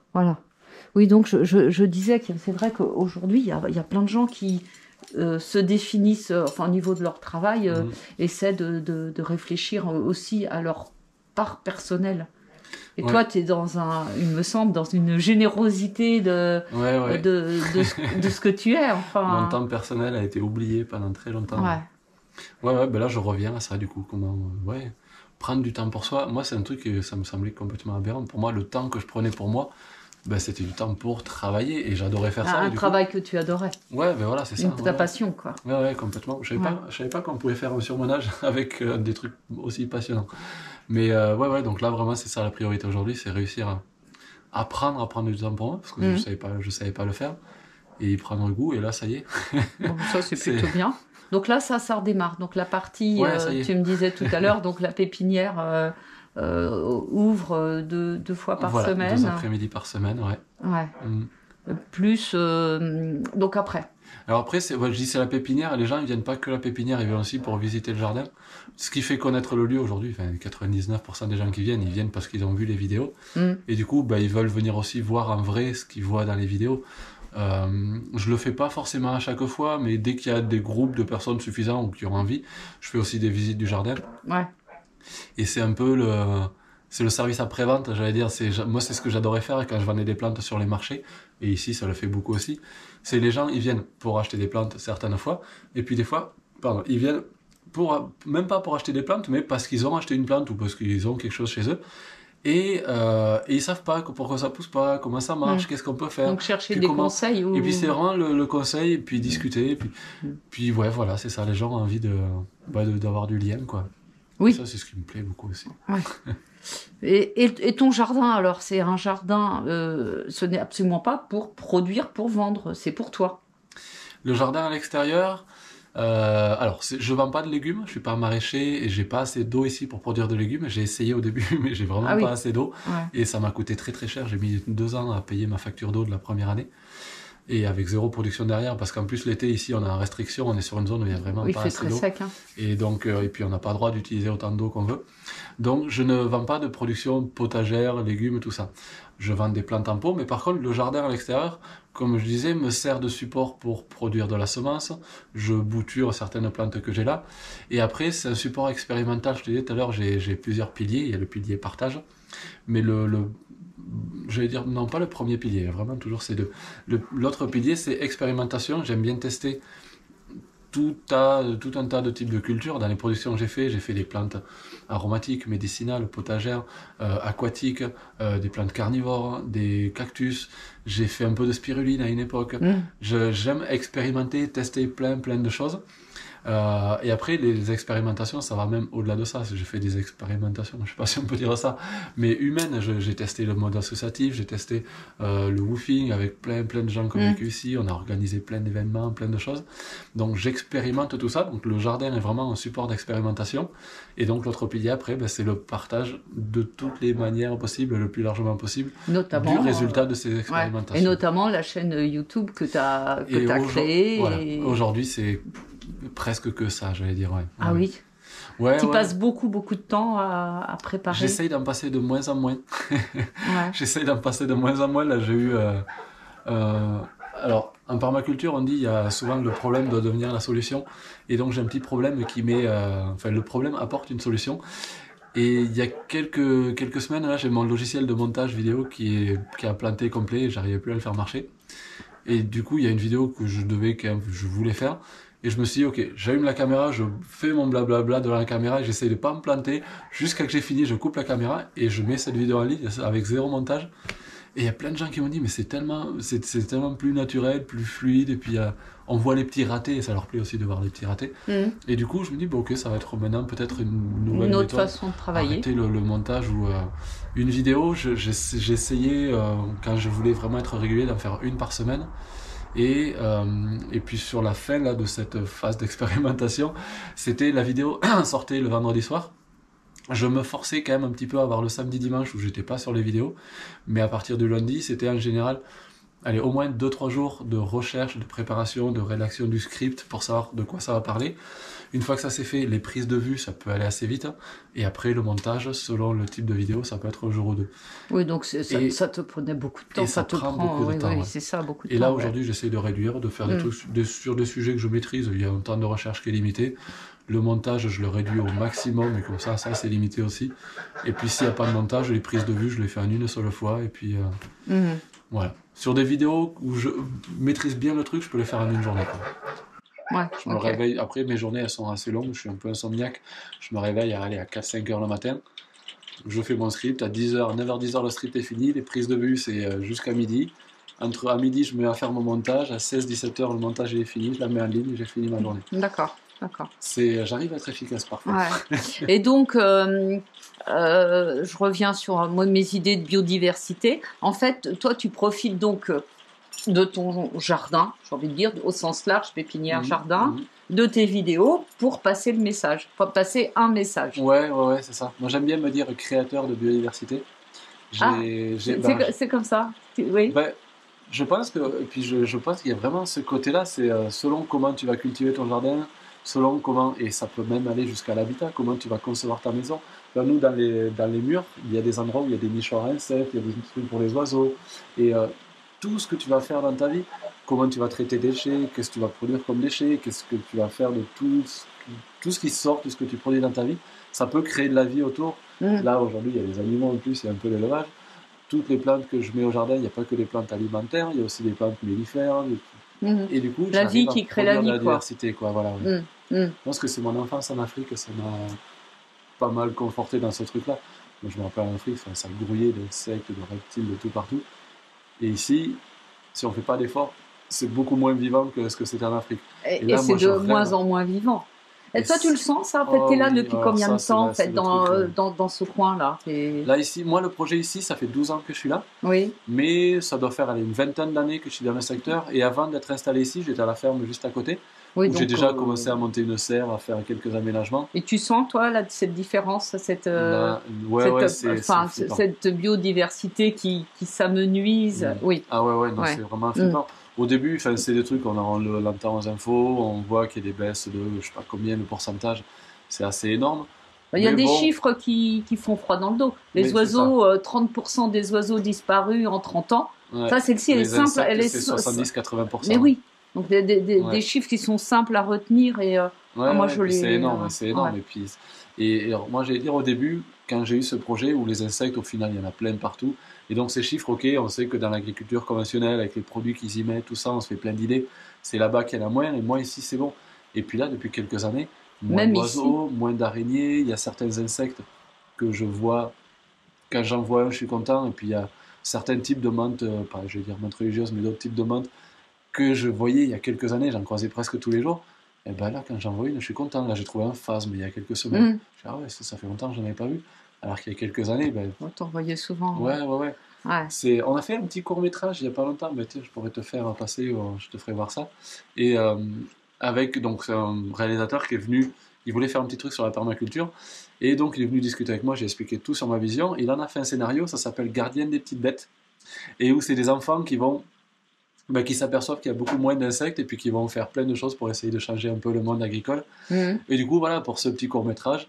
Voilà. Oui, donc je disais que c'est vrai qu'aujourd'hui, il y a plein de gens qui se définissent, enfin, au niveau de leur travail, essaient de réfléchir aussi à leur part personnelle. Et Ouais, toi, tu es il me semble, dans une générosité ouais, ouais. de ce que tu es, Mon enfin. temps personnel a été oublié pendant très longtemps. Ouais. Ouais, ouais, ben là je reviens à ça du coup. Comment, ouais, prendre du temps pour soi. Moi, c'est un truc que ça me semblait complètement aberrant. Pour moi, le temps que je prenais pour moi, ben, c'était du temps pour travailler et j'adorais faire ça. Et Un du coup, travail que tu adorais. ouais, ben voilà, c'est ça. Ouais, Ta ouais. passion, quoi. Ouais, ouais, complètement. Ouais. Je savais pas qu'on pouvait faire un surmenage avec des trucs aussi passionnants. Mais ouais, ouais, donc là vraiment, c'est ça la priorité aujourd'hui, c'est réussir à apprendre à prendre du temps pour moi parce que Mhm. je savais pas le faire et y prendre goût. Et là, ça y est, Bon, ça, c'est c'est, plutôt bien. Donc là, ça redémarre. Donc la partie, ouais, ça y est. tu me disais tout à l'heure, donc la pépinière ouvre deux fois par Voilà, deux semaine. après-midi par semaine, ouais. Ouais. Mm. Plus, donc après. Alors après, ouais, je dis c'est la pépinière, les gens ils viennent pas que la pépinière, ils viennent aussi pour visiter le jardin. Ce qui fait connaître le lieu aujourd'hui, enfin 99% des gens qui viennent, ils viennent parce qu'ils ont vu les vidéos. Mm. Et du coup, bah, ils veulent venir aussi voir en vrai ce qu'ils voient dans les vidéos. Je le fais pas forcément à chaque fois, mais dès qu'il y a des groupes de personnes suffisants ou qui ont envie, je fais aussi des visites du jardin. Ouais. Et c'est un peu c'est le service après-vente, j'allais dire. Moi, c'est ce que j'adorais faire quand je vendais des plantes sur les marchés. Et ici, ça le fait beaucoup aussi. C'est les gens, ils viennent pour acheter des plantes certaines fois. Et puis des fois, pardon, ils viennent même pas pour acheter des plantes, mais parce qu'ils ont acheté une plante ou parce qu'ils ont quelque chose chez eux. Et ils savent pas pourquoi ça pousse pas, comment ça Mm. marche, qu'est-ce qu'on peut faire. Donc chercher Puis des comment. conseils Et puis c'est ou. vraiment le conseil, et puis discuter. Et puis, Mm. puis ouais, voilà, c'est ça. Les gens ont envie d'avoir du lien, quoi. Et Oui. ça, c'est ce qui me plaît beaucoup aussi. Ouais. Et ton jardin, alors, c'est un jardin, ce n'est absolument pas pour produire, pour vendre, c'est pour toi. Le jardin à l'extérieur, alors je vends pas de légumes, je suis pas maraîcher et j'ai pas assez d'eau ici pour produire de légumes. J'ai essayé au début, mais j'ai Ah vraiment pas oui. assez d'eau Ouais. et ça m'a coûté très très cher. J'ai mis 2 ans à payer ma facture d'eau de la première année et avec zéro production derrière parce qu'en plus l'été ici on est en restriction, on est sur une zone où il y a vraiment Oui, il pas fait assez très d'eau sec, hein. et donc et puis on n'a pas le droit d'utiliser autant d'eau qu'on veut. Donc je ne vends pas de production potagère, légumes, tout ça. Je vends des plantes en pot, mais par contre le jardin à l'extérieur, comme je disais, me sert de support pour produire de la semence. Je bouture certaines plantes que j'ai là. Et après, c'est un support expérimental. Je te disais tout à l'heure, j'ai plusieurs piliers. Il y a le pilier partage. Mais je vais dire, non, pas le premier pilier, vraiment toujours ces deux. L'autre pilier, c'est expérimentation. J'aime bien tester tout un tas de types de cultures. Dans les productions que j'ai fait des plantes aromatiques, médicinales, potagères, aquatiques, des plantes carnivores, des cactus. J'ai fait un peu de spiruline à une époque. Mm. J'aime expérimenter, tester plein de choses. Et après, les expérimentations, ça va même au-delà de ça. J'ai fait des expérimentations, je sais pas si on peut dire ça, mais humaines. J'ai testé le mode associatif, j'ai testé le woofing avec plein de gens qui ont Mm. vécu ici. On a organisé plein d'événements, plein de choses. Donc j'expérimente tout ça. Donc le jardin est vraiment un support d'expérimentation. Et donc l'autre pilier après, ben, c'est le partage de toutes les manières possibles, le plus largement possible, du Notamment, résultat de ces ouais. Et expérimentations. notamment la chaîne YouTube que Et t'as voilà, créée. aujourd'hui c'est presque que ça, j'allais dire, ouais. Ah Ouais, oui. ouais. Tu Ouais. passes beaucoup de temps à préparer. J'essaye d'en passer de moins en moins. Ouais. J'essaye d'en passer de moins en moins. Là, j'ai eu. Euh, alors, en permaculture, on dit il y a souvent le problème doit devenir la solution. Et donc, j'ai un petit problème qui met. Enfin, le problème apporte une solution. Et il y a quelques semaines, là, j'ai mon logiciel de montage vidéo qui a planté complet et j'arrivais plus à le faire marcher. Et du coup, il y a une vidéo que je voulais faire. Et je me suis dit, ok, j'allume la caméra, je fais mon blablabla devant la caméra et j'essaie de pas me planter. Jusqu'à que j'ai fini, je coupe la caméra et je mets cette vidéo en ligne avec zéro montage. Et il y a plein de gens qui m'ont dit, mais c'est tellement plus naturel, plus fluide. Et puis, on voit les petits ratés et ça leur plaît aussi de voir les petits ratés. Mm. Et du coup, je me dis, bon, ok, ça va être maintenant peut-être une nouvelle Une autre méthode. façon de travailler. Arrêter le montage ou une vidéo. J'ai essayé, quand je voulais vraiment être régulier, d'en faire une par semaine. Et puis sur la fin là, de cette phase d'expérimentation, c'était la vidéo sortait le vendredi soir. Je me forçais quand même un petit peu à avoir le samedi dimanche où j'étais pas sur les vidéos, mais à partir du lundi, c'était en général allez, au moins 2-3 jours de recherche, de préparation, de rédaction du script pour savoir de quoi ça va parler. Une fois que ça c'est fait, les prises de vue, ça peut aller assez vite. Et après, le montage, selon le type de vidéo, ça peut être un jour ou deux. Oui, donc ça te prenait beaucoup de temps. Et ça te prend prend, beaucoup de temps. oui, Ouais. c'est ça, beaucoup de Et temps. là, aujourd'hui, j'essaie de réduire, de faire des trucs sur des sujets que je maîtrise. Il y a un temps de recherche qui est limité. Le montage, je le réduis au maximum, et comme ça c'est limité aussi. Et puis, s'il n'y a pas de montage, les prises de vue, je les fais en une seule fois. Et puis, voilà. Sur des vidéos où je maîtrise bien le truc, je peux les faire en une journée, quoi. Ouais, Je me réveille, après mes journées elles sont assez longues, je suis un peu insomniaque, je me réveille à 4-5 heures le matin, je fais mon script, à 10h, 9h-10h le script est fini, les prises de vue c'est jusqu'à midi, à midi je me mets à faire mon montage, à 16-17h le montage il est fini, je la mets en ligne et j'ai fini ma journée. D'accord. J'arrive à être efficace parfois. Ouais. Et donc, je reviens sur mes idées de biodiversité. En fait, toi, tu profites donc de ton jardin, j'ai envie de dire, au sens large, pépinière, jardin, de tes vidéos pour passer le message, pour passer un message. Ouais, c'est ça. Moi, j'aime bien me dire créateur de biodiversité. C'est comme ça, oui. Je pense je pense qu'il y a vraiment ce côté-là, c'est selon comment tu vas cultiver ton jardin, selon comment, et ça peut même aller jusqu'à l'habitat, comment tu vas concevoir ta maison. Là, nous, dans les murs, il y a des endroits où il y a des nichoirs à insectes, il y a des trucs pour les oiseaux, et tout ce que tu vas faire dans ta vie, comment tu vas traiter des déchets, qu'est-ce que tu vas produire comme déchets, qu'est-ce que tu vas faire de tout ce qui sort, tout ce que tu produis dans ta vie, ça peut créer de la vie autour. Là, aujourd'hui, il y a des animaux en plus, il y a un peu d'élevage. Toutes les plantes que je mets au jardin, il n'y a pas que des plantes alimentaires, il y a aussi des plantes mellifères. Et du coup, la vie qui crée la vie, de la diversité, quoi. Voilà, ouais. Je pense que c'est mon enfance en Afrique, ça m'a pas mal conforté dans ce truc-là. Moi, je me rappelle en Afrique, ça grouillait d'insectes, de reptiles, de tout partout. Et ici, si on ne fait pas d'efforts, c'est beaucoup moins vivant que ce que c'était en Afrique. Et là, c'est de moins en moins vivant. Et toi, tu le sens, ça? En fait, tu es là depuis combien de temps, en fait, dans ce coin-là? Là, ici, moi, le projet ici, ça fait 12 ans que je suis là. Oui. Mais ça doit faire une vingtaine d'années que je suis dans le secteur. Et avant d'être installé ici, j'étais à la ferme juste à côté. Oui, où j'ai déjà commencé à monter une serre, à faire quelques aménagements. Et tu sens, toi, là, cette différence, cette biodiversité qui s'amenuise? Oui. Ah ouais, non, c'est vraiment flippant. Au début, c'est des trucs, on l'entend aux infos, on voit qu'il y a des baisses de, je sais pas combien, le pourcentage, c'est assez énorme. Il y a des chiffres qui font froid dans le dos. Les oiseaux, 30% des oiseaux disparus en 30 ans. Ouais. Ça, celle-ci, elle est simple. C'est 70-80%. Mais oui. Donc, des chiffres qui sont simples à retenir. Et, moi, c'est énorme, c'est énorme. Et alors, moi, j'allais dire au début, quand j'ai eu ce projet où les insectes, au final, il y en a plein partout. Et donc, ces chiffres, ok, on sait que dans l'agriculture conventionnelle, avec les produits qu'ils y mettent, tout ça, on se fait plein d'idées. C'est là-bas qu'il y en a moins. Et moi, ici, c'est bon. Et puis là, depuis quelques années, moins d'oiseaux, moins d'araignées. Il y a certains insectes que je vois. Quand j'en vois un, je suis content. Et puis, il y a certains types de menthes, pas, je vais dire menthes religieuses, mais d'autres types de menthes que je voyais il y a quelques années. J'en croisais presque tous les jours. Et ben là, quand j'en vois une, je suis content. Là, j'ai trouvé un phasme il y a quelques semaines. Je dis, ah ouais, ça fait longtemps que je n'en avais pas vu. Alors qu'il y a quelques années, t'en voyais souvent. Ouais. On a fait un petit court-métrage il n'y a pas longtemps. Mais tiens, je pourrais te faire passer, je te ferai voir ça. Et avec donc un réalisateur qui est venu, il voulait faire un petit truc sur la permaculture. Et donc, il est venu discuter avec moi. J'ai expliqué tout sur ma vision. Il en a fait un scénario, ça s'appelle Gardienne des petites bêtes. Et où c'est des enfants qui s'aperçoivent qu'il y a beaucoup moins d'insectes et puis qui vont faire plein de choses pour essayer de changer un peu le monde agricole. Et du coup, voilà, pour ce petit court-métrage,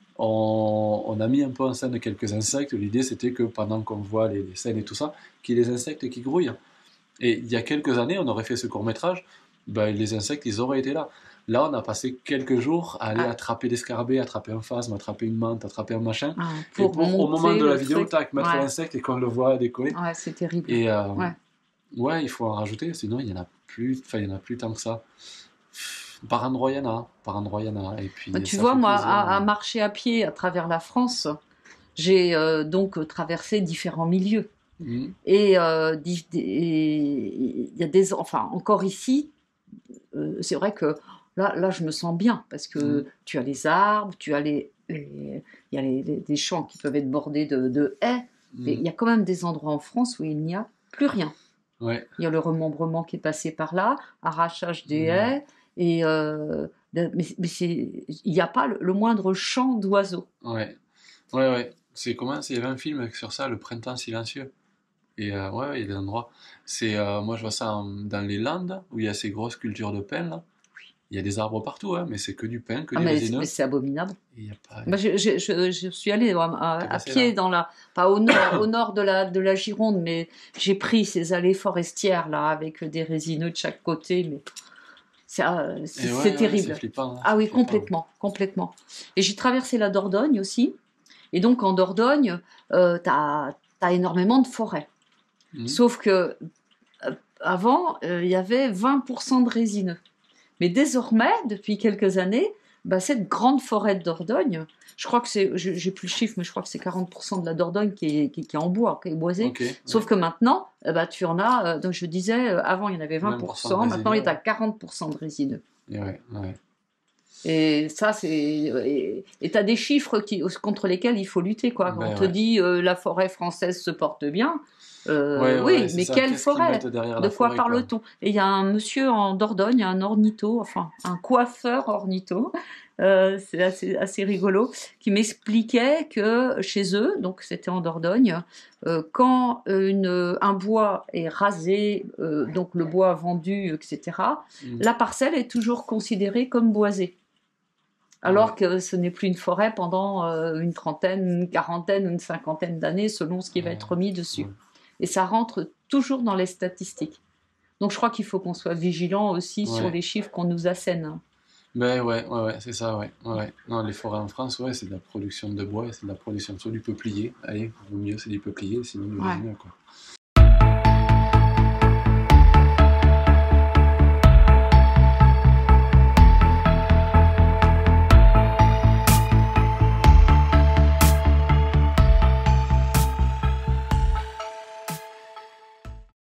on a mis un peu en scène quelques insectes. L'idée, c'était que pendant qu'on voit les scènes et tout ça, qu'il y ait des insectes qui grouillent. Et il y a quelques années, on aurait fait ce court-métrage, les insectes, ils auraient été là. Là, on a passé quelques jours à aller attraper des scarabées, attraper un phasme, attraper une menthe, attraper un machin. Au moment de la vidéo, mettre l'insecte et qu'on le voit décoller. Ouais, c'est terrible. Et il faut en rajouter, sinon il y en a plus tant que ça. Par endroit, il y en a. Et puis, tu vois, moi, à marcher à pied à travers la France, j'ai donc traversé différents milieux. Et il y a encore ici, c'est vrai que là, je me sens bien parce que tu as les arbres, tu as il y a des champs qui peuvent être bordés de haies. Et il y a quand même des endroits en France où il n'y a plus rien. Ouais. Il y a le remembrement qui est passé par là, arrachage des haies, et il n'y a pas le moindre chant d'oiseaux. Ouais. C'est comment? Il y avait un film sur ça, Le Printemps silencieux. Et ouais, il y a des endroits. Moi, je vois ça dans les Landes, où il y a ces grosses cultures de pins, là. Il y a des arbres partout, hein, mais c'est que du pin, que Ah, du mais résineux. c'est abominable. Et il y a pas. Moi, je suis allée T'es à passé là? pied pas au nord de la Gironde, mais j'ai pris ces allées forestières là avec des résineux de chaque côté, mais Et c'est ouais, c'est terrible. flippant, hein, Ah c'est oui, flippant. complètement, complètement. Et j'ai traversé la Dordogne aussi, et donc en Dordogne, t'as énormément de forêts. Mhm. Sauf que avant, il y avait 20% de résineux. Mais désormais, depuis quelques années, bah, cette grande forêt de Dordogne, je crois que j'ai plus le chiffre, mais je crois que c'est 40% de la Dordogne qui est en bois, qui est boisée. Ok, Sauf ouais. que maintenant, bah, tu en as, donc je disais, avant il y en avait 20% de 20%, maintenant il résineux, y a ouais. 40% de résineux. Et ouais, ouais. Et ça, et t'as des chiffres contre lesquels il faut lutter, quoi. Quand on Ben te ouais. dit la forêt française se porte bien, Ouais, ouais, ouais, oui, c'est mais ça. quelle Qu'est-ce qu'ils forêt? mettent derrière De la quoi forêt, quoi? parle-t-on? Et il y a un monsieur en Dordogne, un ornitho, enfin un coiffeur ornitho, c'est assez rigolo, qui m'expliquait que chez eux, donc c'était en Dordogne, quand un bois est rasé, donc le bois vendu, etc., Mhm. la parcelle est toujours considérée comme boisée. Ah Alors ouais. que ce n'est plus une forêt pendant une trentaine, une quarantaine, une cinquantaine d'années, selon ce qui va être mis dessus. Ouais. Et ça rentre toujours dans les statistiques. Donc je crois qu'il faut qu'on soit vigilant aussi sur Ouais. les chiffres qu'on nous assène. Ben ouais, ouais, ouais, c'est ça, ouais. Ouais, ouais. Non, les forêts en France, ouais, c'est de la production de bois et c'est de la production soit du peuplier. Allez, au mieux, c'est du peuplier, sinon du Ouais. résineux, quoi.